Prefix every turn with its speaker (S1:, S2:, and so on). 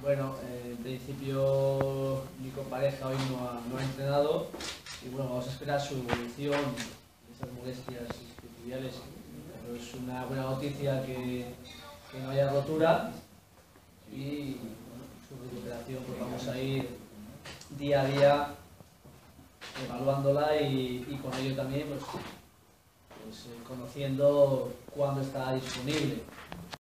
S1: Bueno, en principio mi compareja hoy no ha entrenado y bueno, vamos a esperar su evolución, esas molestias isquiotibiales, pero es una buena noticia que no haya rotura y bueno, su recuperación pues vamos a ir día a día evaluándola y con ello también pues conociendo cuándo está disponible.